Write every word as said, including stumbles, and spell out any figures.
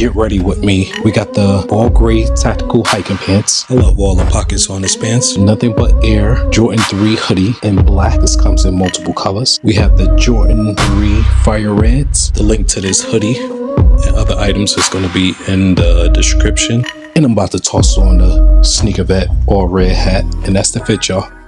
get ready with me. We got the all gray tactical hiking pants. I love all the pockets on this pants. Nothing but air. Jordan three hoodie in black. This comes in multiple colors. We have the Jordan three fire reds. The link to this hoodie and other items is going to be in the description. And I'm about to toss on the Sneaker Vet all red hat. And that's the fit, y'all.